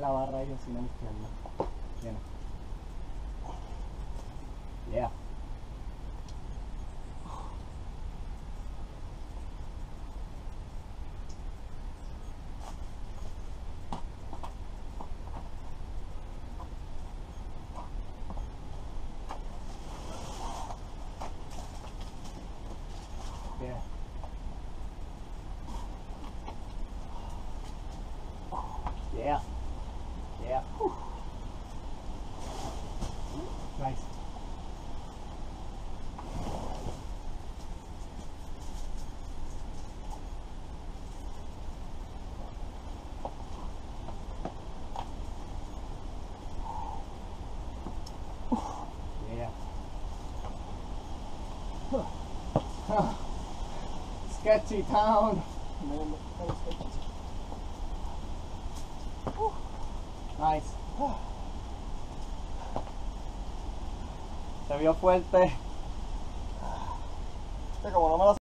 la barra y así a la izquierda. Bien. Yeah. Yeah. Yeah. Yeah. Whew. Nice. Yeah. Sketchy town. Nice. Se vio fuerte. Como no me la